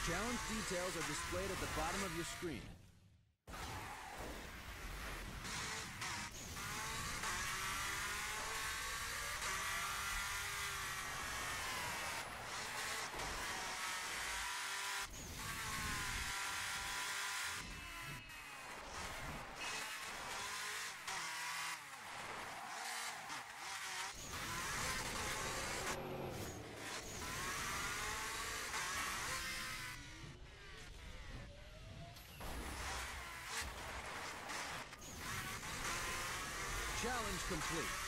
Challenge details are displayed at the bottom of your screen. Challenge complete.